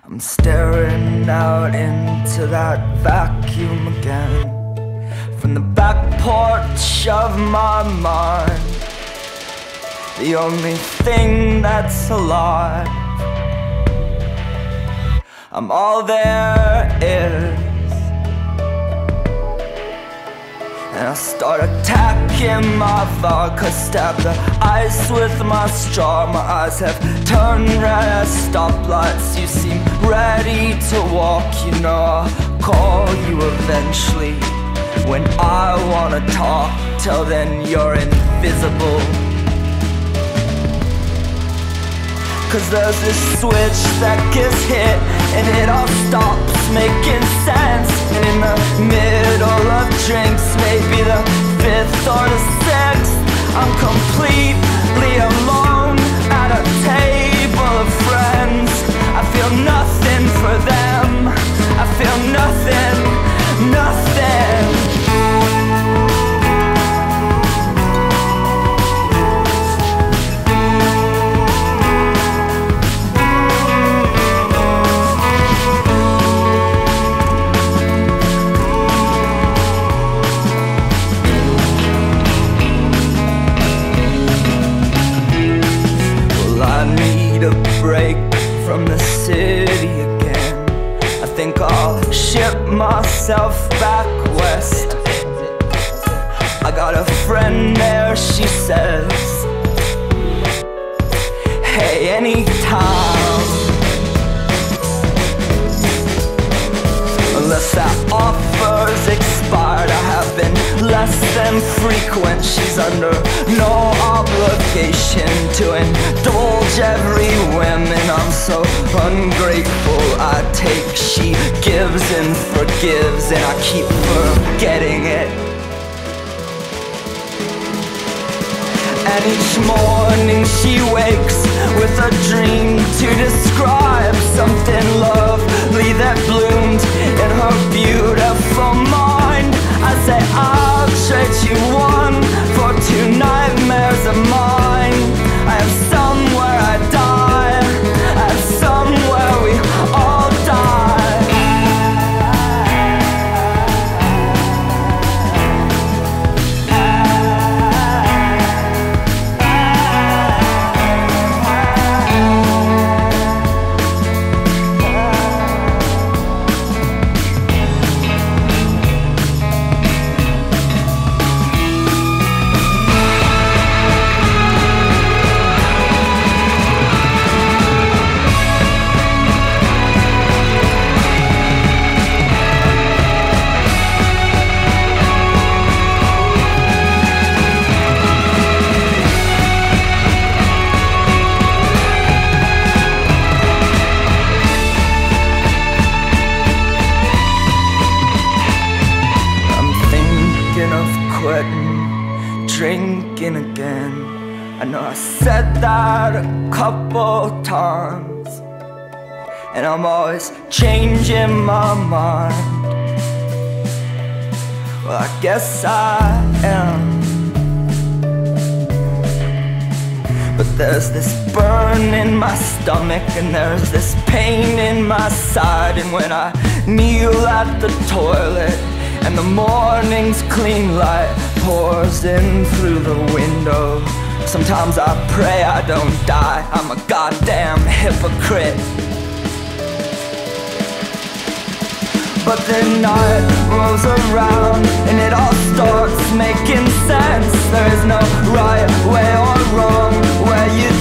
I'm staring out into that vacuum again, from the back porch of my mind. The only thing that's alive, I'm all there is. And I start attacking my vodka, stab the ice with my straw. My eyes have turned red as stoplights. You seem ready to walk, you know I'll call you eventually when I wanna talk. Till then you're invisible. Cause there's this switch that gets hit and it all stops making sense. And in the middle of drinks, maybe the 5th or the 6th, I'm completely alone at a table of friends. I feel nothing for them, I feel nothing, nothing. Break from the city again. I think I'll ship myself back west. I got a friend there, she says, hey, anytime, unless that offer's expired. I have been less than frequent. She's under no obligation to indulge every whim, and I'm so ungrateful. I take, she gives and forgives, and I keep forgetting it. And each morning she wakes with a dream to describe something lovely that bloomed in her beautiful mind. I say I'll trade you one for 2 nightmares of mine. I have somewhere I die, I have somewhere we all die. Drinking again. I know I said that a couple times, and I'm always changing my mind. Well, I guess I am. But there's this burn in my stomach, and there's this pain in my side. And when I kneel at the toilet and the morning's clean light pours in through the window, sometimes I pray I don't die. I'm a goddamn hypocrite. But the night rolls around and it all starts making sense. There is no right way or wrong where you